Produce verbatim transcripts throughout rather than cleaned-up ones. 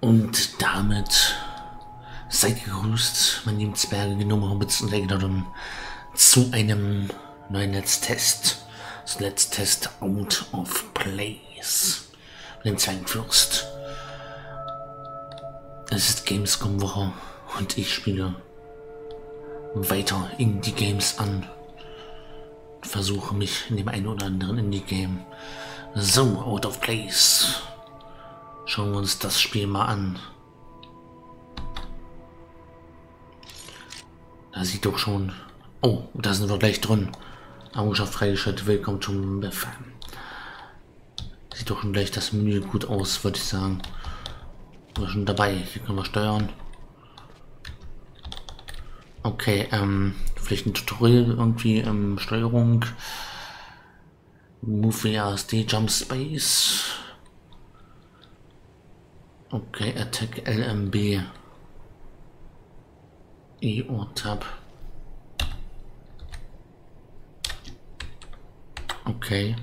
Und damit seid gegrüßt, meine lieben Zwerge, Gnome, Hobbits und Legionären, zu einem neuen Let's Test. Das Let's Test Out of Place. Mit dem Zwergenfürst. Es ist Gamescom-Woche und ich spiele weiter Indie-Games an. Versuche mich in dem einen oder anderen Indie-Game. So, Out of Place. Schauen wir uns das Spiel mal an. Da sieht doch schon... Oh, da sind wir gleich drin. Errungenschaft freigeschaltet. Willkommen zum Befehl. Sieht doch schon gleich das Menü gut aus, würde ich sagen. Wir sind schon dabei. Hier können wir steuern. Okay, ähm, vielleicht ein Tutorial irgendwie, ähm, Steuerung. Move A S D, Jump Space. Okay, Attack L M B. E O Tab. Okay.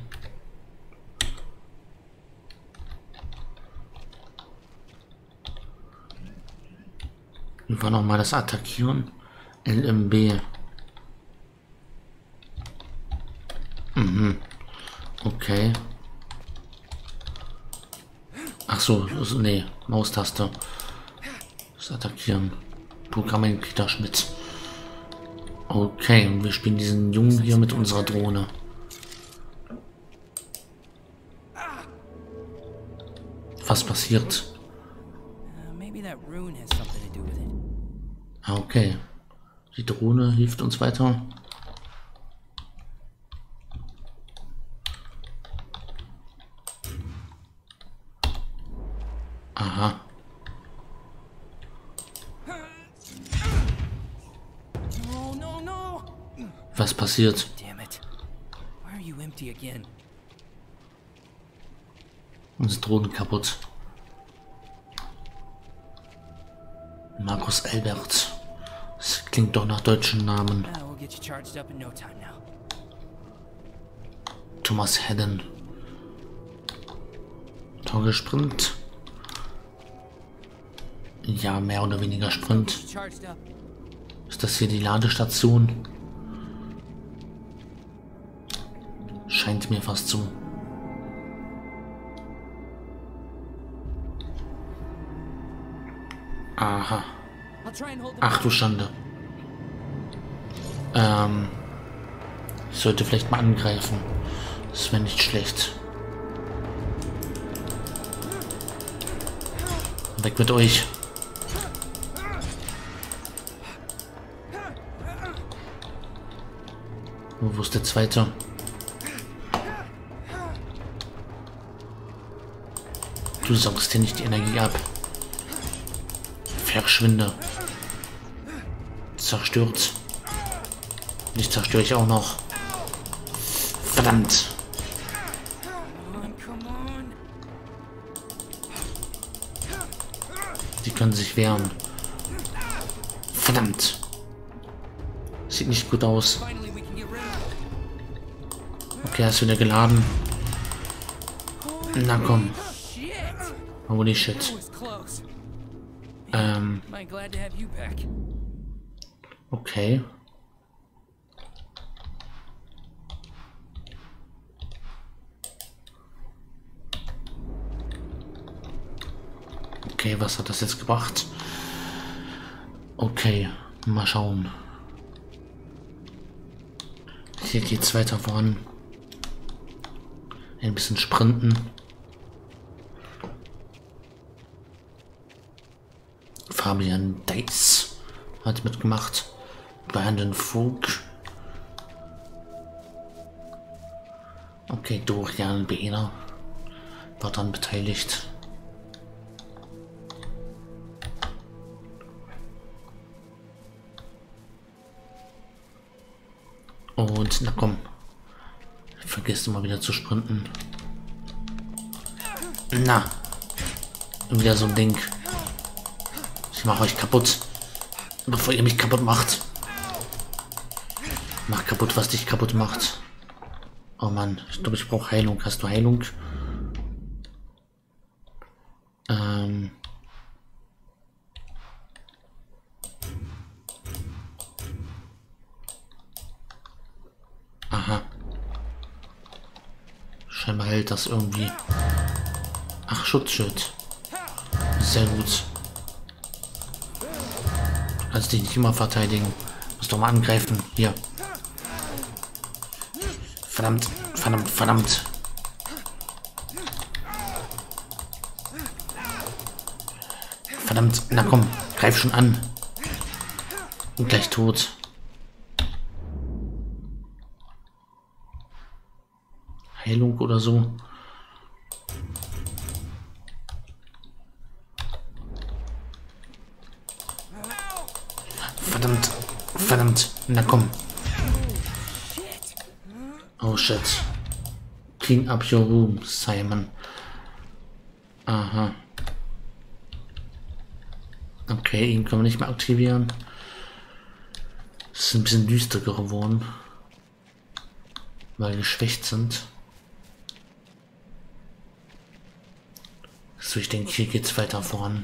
Wie war nochmal das Attackieren? L M B. Mhm. Okay. Ach so, also, nee, Maustaste. Das Attackieren. Programm Peter Schmidt. Okay, und wir spielen diesen Jungen hier mit unserer Drohne. Was passiert? Okay. Die Drohne hilft uns weiter. Aha. Was passiert? Unsere Drohne kaputt. Markus Albert. Das klingt doch nach deutschen Namen. Thomas Hedden. Toggle Sprint. Ja, mehr oder weniger Sprint. Ist das hier die Ladestation? Scheint mir fast so. Aha. Ach du Schande. Ähm. Ich sollte vielleicht mal angreifen. Das wäre nicht schlecht. Weg mit euch. Wo ist der zweite? Du saugst dir nicht die Energie ab. Verschwinde. Zerstört. Nicht zerstöre ich auch noch. Verdammt. Die können sich wehren. Verdammt. Sieht nicht gut aus. Okay, er ist wieder geladen. Na komm. Holy shit. Ähm. Okay. Okay, was hat das jetzt gebracht? Okay, mal schauen. Hier geht's weiter voran. Ein bisschen sprinten. Fabian Dice hat mitgemacht. Brandon Vogt. Okay, Dorian Behner war dann beteiligt. Und na komm. Vergesst immer wieder zu sprinten. Na. Wieder so ein Ding. Ich mache euch kaputt. Bevor ihr mich kaputt macht. Mach kaputt, was dich kaputt macht. Oh Mann, ich glaube, ich brauche Heilung. Hast du Heilung? Ähm, Scheinbar hält das irgendwie. Ach, Schutzschild. Sehr gut. Also dich nicht immer verteidigen. Muss doch mal angreifen. Hier. Verdammt, verdammt, verdammt. Verdammt, na komm, greif schon an. Und gleich tot. Heilung oder so. Verdammt, verdammt, na komm. Oh shit. Clean up your room, Simon. Aha. Okay, ihn können wir nicht mehr aktivieren. Es ist ein bisschen düster geworden, weil wir geschwächt sind. So, ich denke, hier geht's weiter voran.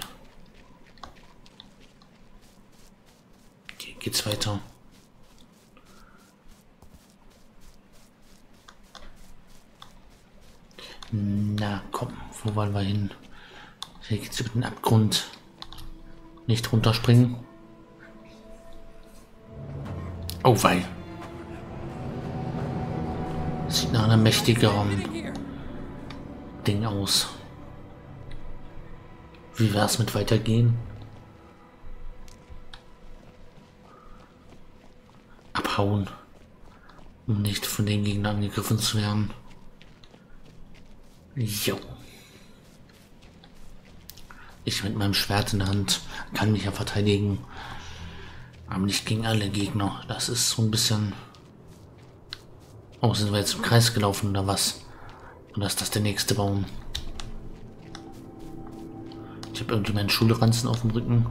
Hier geht's weiter. Na komm, wo wollen wir hin? Hier geht's über den Abgrund. Nicht runterspringen. Oh wei. Sieht nach einem mächtigeren Ding aus. Wie wär's mit weitergehen? Abhauen. Um nicht von den Gegner angegriffen zu werden. Jo. Ich mit meinem Schwert in der Hand kann mich ja verteidigen. Aber nicht gegen alle Gegner. Das ist so ein bisschen... Oh, sind wir jetzt im Kreis gelaufen oder was? Oder ist das der nächste Baum? Ich habe irgendwie meinen Schulranzen auf dem Rücken.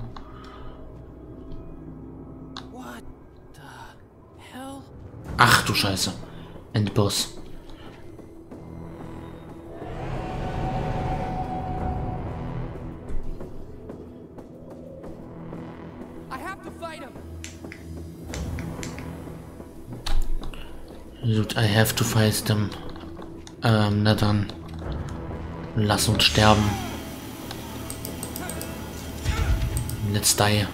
Ach du Scheiße. Endboss. Gut, I have to fight them. Ähm, na dann. Lass uns sterben. Let's die.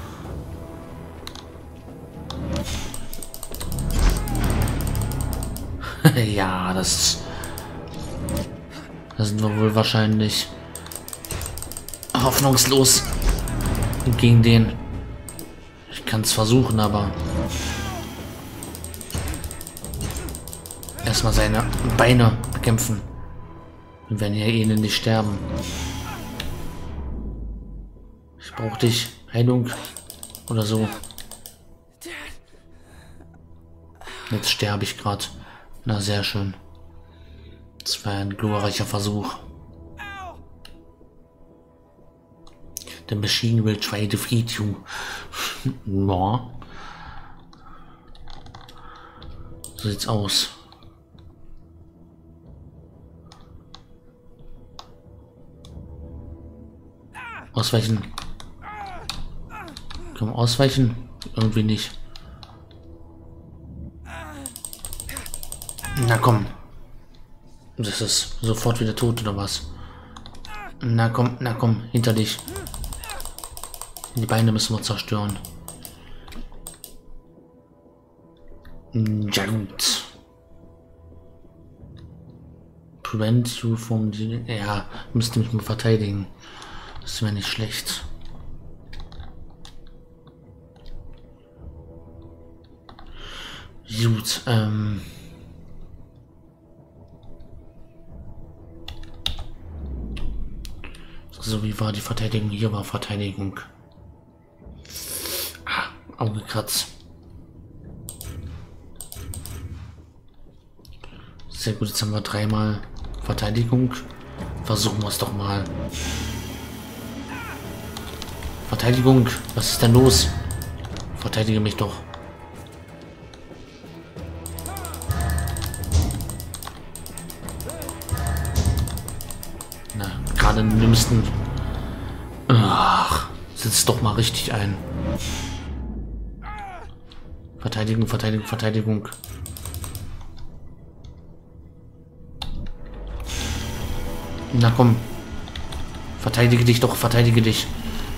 Ja, das... Da sind wir wohl wahrscheinlich hoffnungslos gegen den. Ich kann es versuchen, aber... Erstmal seine Beine bekämpfen. Wir werden ja eh nicht sterben. Ich brauche dich. Heilung. Oder so. Jetzt sterbe ich gerade. Na, sehr schön. Das war ein glorreicher Versuch. The machine will try to defeat you. No. So sieht's aus. Ausweichen. Komm, ausweichen? Irgendwie nicht. Na komm. Das ist sofort wieder tot, oder was? Na komm, na komm, hinter dich. Die Beine müssen wir zerstören. Ja gut. Prevent you from... Ja, müsste mich mal verteidigen. Das wäre nicht schlecht. Gut, ähm... So, wie war die Verteidigung? Hier war Verteidigung. Ah, Auge kratzt. Sehr gut, jetzt haben wir dreimal Verteidigung. Versuchen wir es doch mal. Verteidigung, was ist denn los? Verteidige mich doch. Na, gerade im dümmsten. Ach, sitzt doch mal richtig ein. Verteidigung, Verteidigung, Verteidigung. Na komm. Verteidige dich doch, verteidige dich.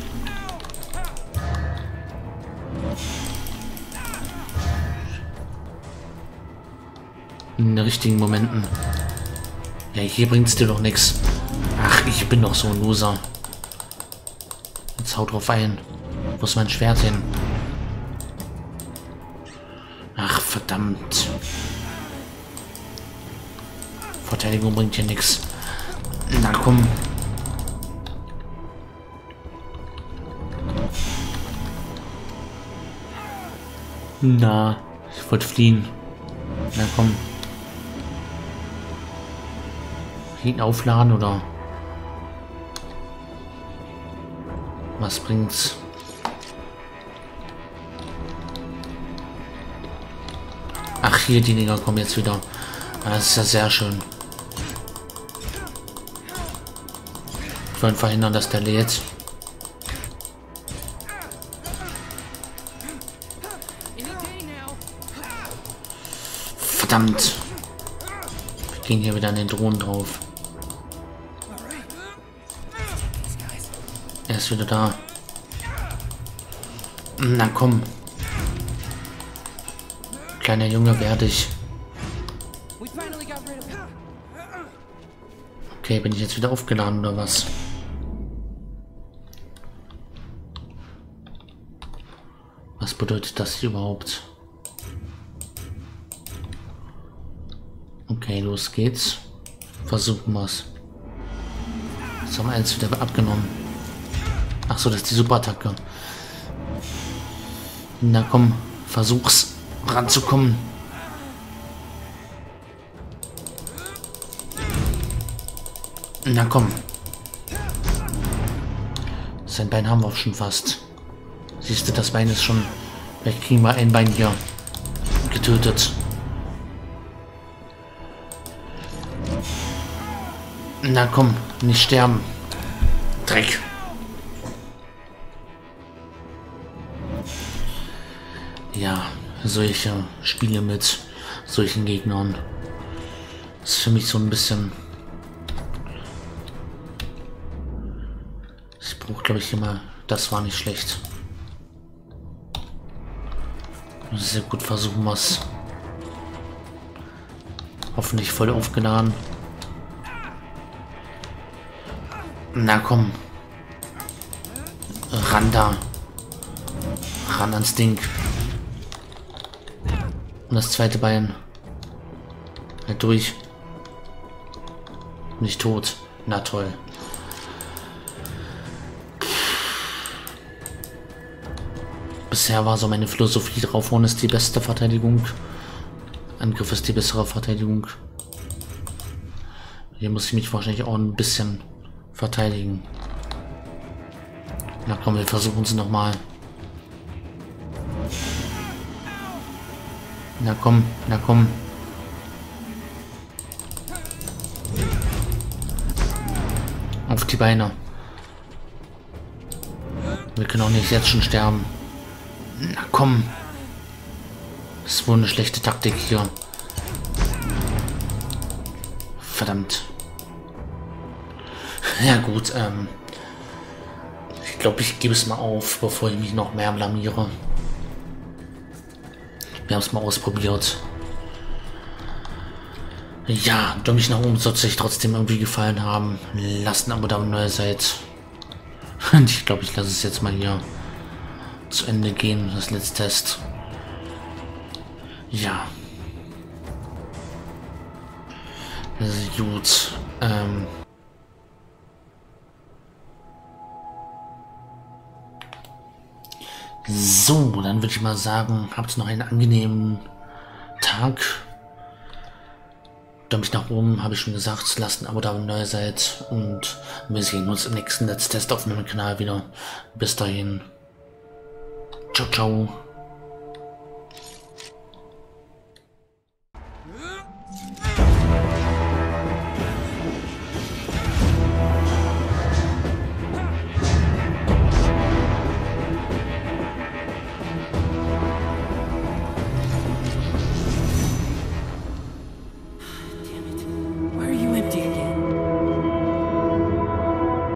In den richtigen Momenten. Ja, hier bringt's dir doch nichts. Ach, ich bin doch so ein Loser. Jetzt haut drauf ein. Wo ist mein Schwert hin? Ach, verdammt. Verteidigung bringt hier nichts. Na komm. Na, ich wollte fliehen. Na komm. Ihn aufladen oder was bringt's? Ach, hier die Dinger kommen jetzt wieder. Das ist ja sehr schön. Ich wollte verhindern, dass der lädt. Verdammt. Wir gehen hier wieder an den Drohnen drauf. Er ist wieder da. Na komm. Kleiner Junge, werde ich. Okay, bin ich jetzt wieder aufgeladen oder was? Was bedeutet das hier überhaupt? Okay, los geht's. Versuchen wir's. Jetzt haben wir eins wieder abgenommen. Ach so, das ist die Superattacke. Na komm, versuch's ranzukommen. Na komm. Sein Bein haben wir auch schon fast. Siehst du, das Bein ist schon... Vielleicht kriegen wir ein Bein hier getötet. Na komm, nicht sterben. Dreck. Ja, solche Spiele mit solchen Gegnern ist für mich so ein bisschen... Ich brauche, glaube ich, immer... Das war nicht schlecht. Sehr gut, versuchen wir es. Hoffentlich voll aufgeladen. Na komm. Ran da. Ran ans Ding. Und das zweite Bein. Halt durch. Nicht tot. Na toll. Bisher war so meine Philosophie drauf, vorne ist die beste Verteidigung. Angriff ist die bessere Verteidigung. Hier muss ich mich wahrscheinlich auch ein bisschen verteidigen. Na komm, wir versuchen es nochmal. Na komm, na komm. Auf die Beine. Wir können auch nicht jetzt schon sterben. Na komm. Das ist wohl eine schlechte Taktik hier. Verdammt. Ja gut, ähm. Ich glaube, ich gebe es mal auf, bevor ich mich noch mehr blamiere. Wir haben es mal ausprobiert. Ja, Däumchen nach oben sollte euch trotzdem irgendwie gefallen haben. Lasst ein Abo da, wenn ihr neu seid. Und ich glaube, ich lasse es jetzt mal hier zu Ende gehen, das letzte Test. Ja. Das ist gut. Ähm. So, dann würde ich mal sagen, habt noch einen angenehmen Tag. Däumchen nach oben, habe ich schon gesagt. Lasst ein Abo da, wenn ihr neu seid. Und wir sehen uns im nächsten Netztest auf meinem Kanal wieder. Bis dahin. Ciao, ciao.